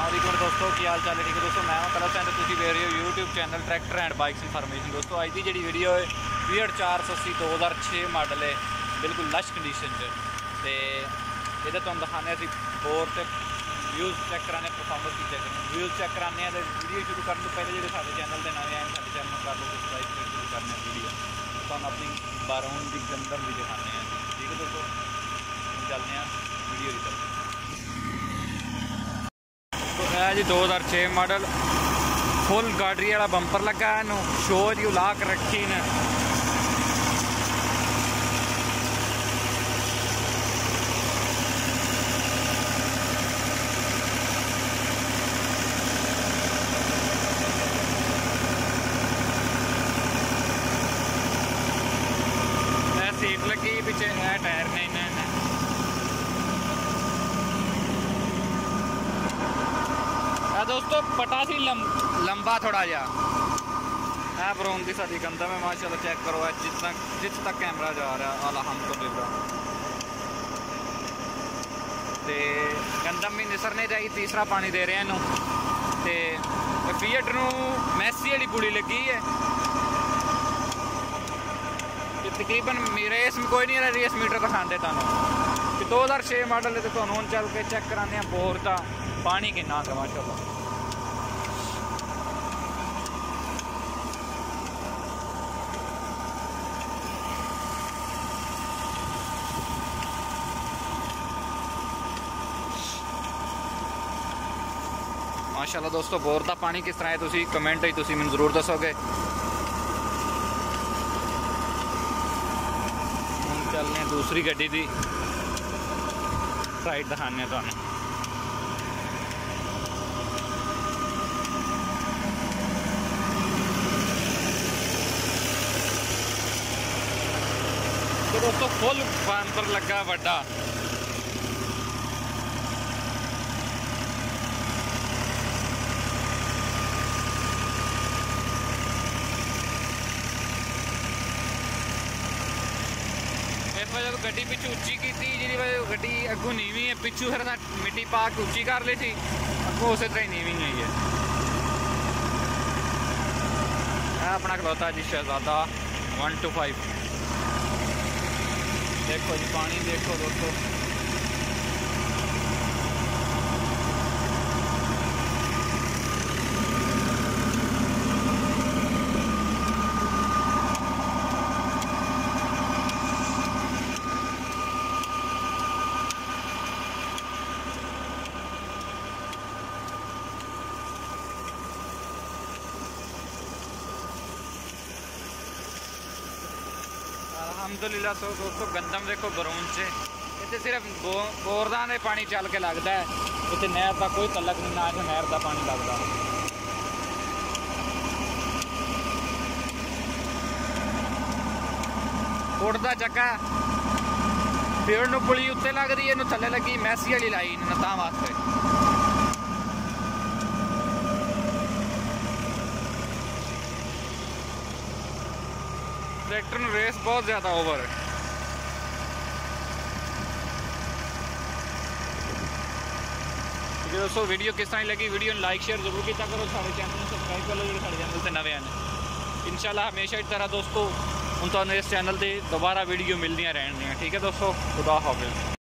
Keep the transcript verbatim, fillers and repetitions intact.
वालेकुम दोस्तों, की हाल चाल है? ठीक है दोस्तों, मैं हूं कलर सैंड, तुम देख रहे हो YouTube channel tractor and bikes information. दोस्तों अज की जी वीडियो है फीएट चार सौ अस्सी दो हज़ार छे मॉडल है, बिल्कुल लश कंडीशन च। ये तुम दिखाने बोर से व्यूज़ चेक कराने, परफॉर्मेंस की चेक कराने, व्यूज़ चेक कराने। वीडियो शुरू करने तो पहले जो सारे चैनल के नवे हैं सारे चैनल कर लो सब्सक्राइब कर शुरू करने वीडियो तो हम अपनी बाराउंड की गंदम भी दिखाने हैं। ठीक है दोस्तों, चलते हैं वीडियो की तरफ। तो है जी दो हज़ार छे मॉडल, फुल गाड़ी वाला बंपर लगा है, इनू शो जी ला के रखी ने। सीट लगी पिछे है, टायर ने इन्हें दोस्तों पटा सी लम, लंबा थोड़ा जा है ब्राउन की सारी गंदम है माशाल्लाह। चेक करो है जितना जिस तक कैमरा जा रहा अल्हम्दुलिल्लाह। ते गंदम भी निसर नहीं रही, तीसरा पानी दे रहे हैं इनू। ते फीएट नू मैसी वाली पुली लगी है, तकरीबन रेस में कोई नहीं रेस मीटर दिखाते तुम। दो हज़ार छे मॉडल है तो हूँ चल के चेक कराने बोर का पानी किन्ना है माशाल्लाह। माशाल्लाह दोस्तों, बोर का पानी किस तरह है तुसी कमेंट ही तुसी मैनूं जरूर दसोगे। चलने दूसरी गड्डी की साइड दिखाने तुहानूं। तो दोस्तों फुल बंपर लगा वड्डा, इस वजह तो गड्डी पिछू उच्ची की थी, जी वजह गड्डी अगू नीवी है, पिछू फिर मिट्टी पा के उच्ची कर ली थी, अगू उस तरह ही नीवी है। ये अपना खलोता जी शहजादा वन टू फाइव। देखो जी पानी देखो दोस्तों, अल्हम्दुलिल्लाह। तो दोस्तों गंदम देखो बरून से, इतने सिर्फ बो बोरदा ने पानी चल के लगता है, इतने नहर का कोई तलक नहीं, ना इतने नहर का पानी लगता। उड़ता चक्का पेड़ नूं पुली उत्ते लगती है, इनू थले लगी मैसी वाली लाई तां वास्ते। ट्रैक्टर में रेस बहुत ज़्यादा ओवर है। ठीक है दोस्तों, वीडियो किस तरह लगी वीडियो लाइक शेयर जरूर किया करो, सारे चैनल सबसक्राइब कर लो जो सारे चैनल से नवे हैं। इंशाल्लाह हमेशा इस तरह दोस्तों हम तो इस चैनल से दोबारा वीडियो मिलदियां रहनियां। ठीक है दोस्तों, खुदा हाफिज़।